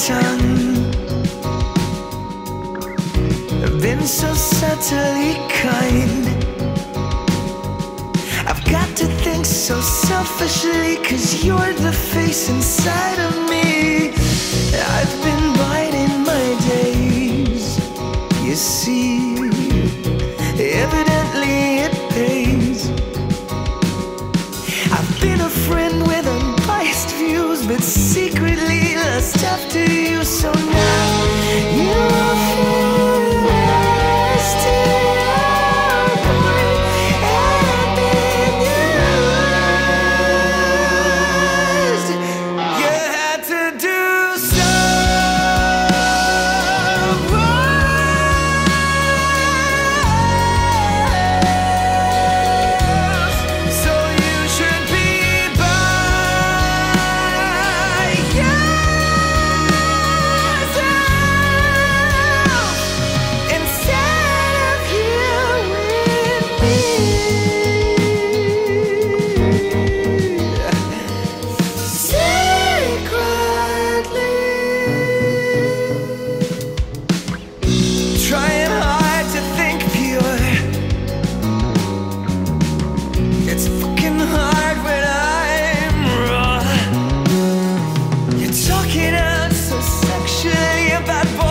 tongue. I've been so subtly kind. I've got to think so selfishly, 'cause you're the face inside of me. I've been biding my days, you see. Evidently it pays. I've been a friend with unbiased views, but secretly lust after you. So now you're forced to and been used. You had to do bad boy.